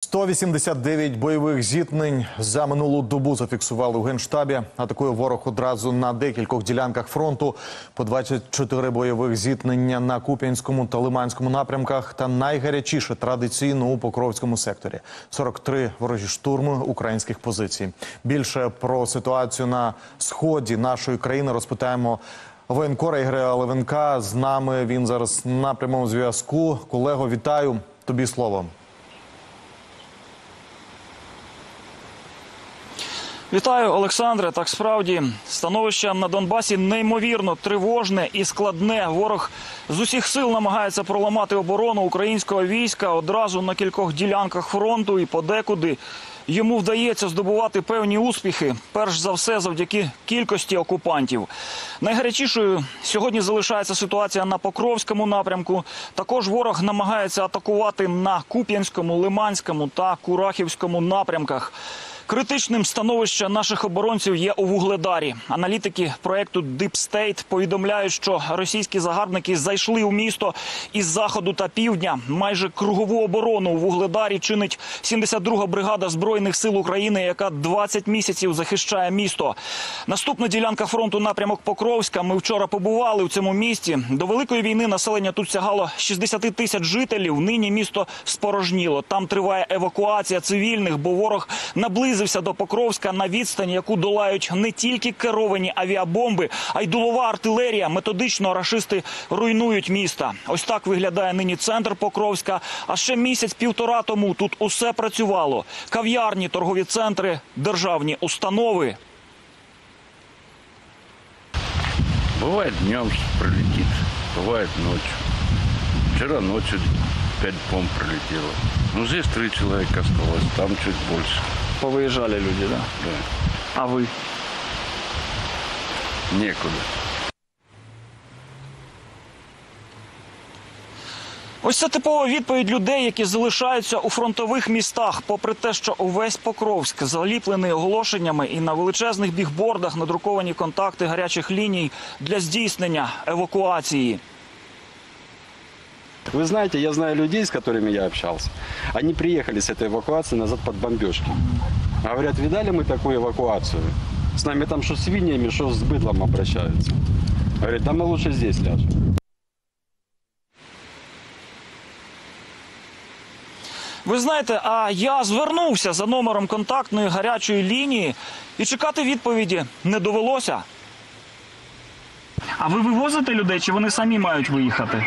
189 бойових зіткнень за минулу добу зафіксували у Генштабі. Атакує ворог одразу на декількох ділянках фронту. По 24 бойових зіткнення на Куп'янському та Лиманському напрямках та найгарячіше традиційно у Покровському секторі. 43 ворожі штурми українських позицій. Більше про ситуацію на сході нашої країни розпитаємо воєнкора Ігоря Левенка. З нами він зараз на прямому зв'язку. Колего, вітаю. Тобі слово. Вітаю, Олександре. Так справді, становище на Донбасі неймовірно тривожне і складне. Ворог з усіх сил намагається проламати оборону українського війська одразу на кількох ділянках фронту і подекуди йому вдається здобувати певні успіхи, перш за все завдяки кількості окупантів. Найгарячішою сьогодні залишається ситуація на Покровському напрямку. Також ворог намагається атакувати на Куп'янському, Лиманському та Курахівському напрямках. Критичним становище наших оборонців є у Вугледарі. Аналітики проєкту Deep State повідомляють, що російські загарбники зайшли у місто із заходу та півдня. Майже кругову оборону у Вугледарі чинить 72-га бригада Збройних сил України, яка 20 місяців захищає місто. Наступна ділянка фронту — напрямок Покровська. Ми вчора побували у цьому місті. До Великої війни населення тут сягало 60 тисяч жителів. Нині місто спорожніло. Там триває евакуація цивільних, бо ворог наблизився до Покровська на відстані, яку долають не тільки керовані авіабомби, а й дулова артилерія. Методично рашисти руйнують міста. Ось так виглядає нині центр Покровська. А ще місяць-півтора тому тут усе працювало. Кав'ярні, торгові центри, державні установи. Бывает днем прилетит, бывает ночью. Вчера ночью 5 бомб прилетело. Ну, здесь 3 человека осталось, там чуть больше. Повиїжджали люди, да? Да. А ви? Некуда. Ось це типова відповідь людей, які залишаються у фронтових містах. Попри те, що увесь Покровськ заліплений оголошеннями і на величезних бігбордах надруковані контакти гарячих ліній для здійснення евакуації. Вы знаете, я знаю людей, с которыми я общался. Они приехали с этой эвакуации назад под бомбежки. Говорят, видали мы такую эвакуацию? С нами там что с свиньями, что с быдлом обращаются. Говорят, да мы лучше здесь ляжем. Ви знаєте, а я звернувся за номером контактної гарячої лінії і чекати відповіді не довелося. А ви вивозите людей, чи вони самі мають виїхати?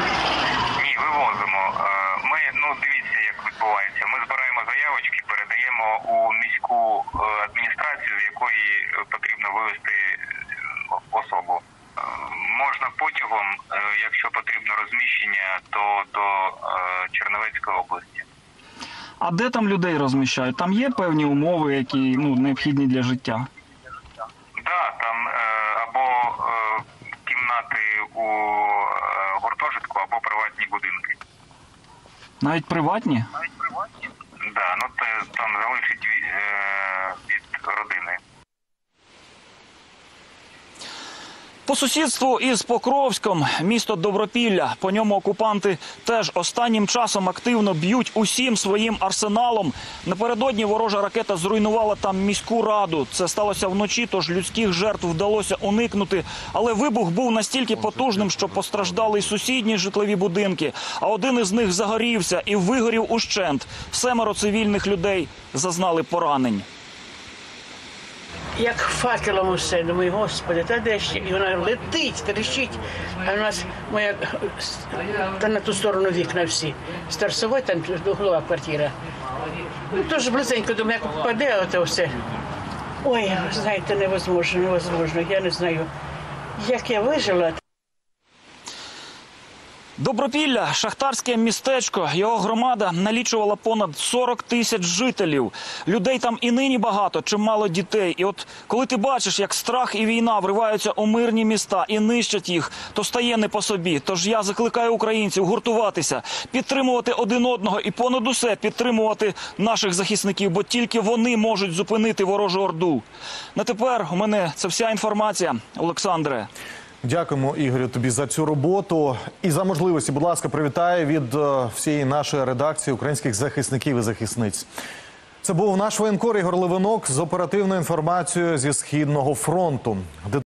Дивіться, як відбувається. Ми збираємо заявочки, передаємо у міську адміністрацію, в якої потрібно вивезти особу. Можна потягом, якщо потрібно розміщення, то до Чернівецької області. А де там людей розміщають? Там є певні умови, які необхідні для життя? Так, там або кімнати у гуртожитку, або приватні будинки. Навіть приватні? Так, там залежить від родини. По сусідству із Покровськом місто Добропілля. По ньому окупанти теж останнім часом активно б'ють усім своїм арсеналом. Напередодні ворожа ракета зруйнувала там міську раду. Це сталося вночі, тож людських жертв вдалося уникнути. Але вибух був настільки потужним, що постраждали й сусідні житлові будинки. А один із них загорівся і вигорів ущент. 7 цивільних людей зазнали поранень. Як факелом усе, думаю, господи, та де ще? І вона летить, тріщить. А у нас моя, та на ту сторону вікна всі. Старсовой, там углова квартира. Тож близенько, думаю, як впаде оце все. Ой, знаєте, невозможно. Я не знаю, як я вижила. Добропілля – шахтарське містечко. Його громада налічувала понад 40 тисяч жителів. Людей там і нині багато, чимало дітей. І от коли ти бачиш, як страх і війна вриваються у мирні міста і нищать їх, то стає не по собі. Тож я закликаю українців гуртуватися, підтримувати один одного і понад усе підтримувати наших захисників, бо тільки вони можуть зупинити ворожу орду. На тепер у мене це вся інформація. Олександре. Дякуємо, Ігорю, тобі за цю роботу і за можливості. Будь ласка, привітаю від всієї нашої редакції українських захисників і захисниць. Це був наш воєнкор Ігор Левинок з оперативною інформацією зі Східного фронту.